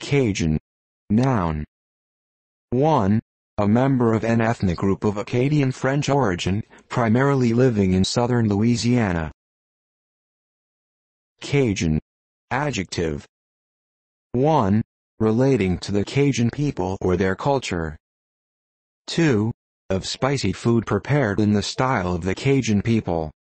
Cajun. Noun. 1. A member of an ethnic group of Acadian French origin, primarily living in southern Louisiana. Cajun. Adjective. 1. Relating to the Cajun people or their culture. 2. Of spicy food prepared in the style of the Cajun people.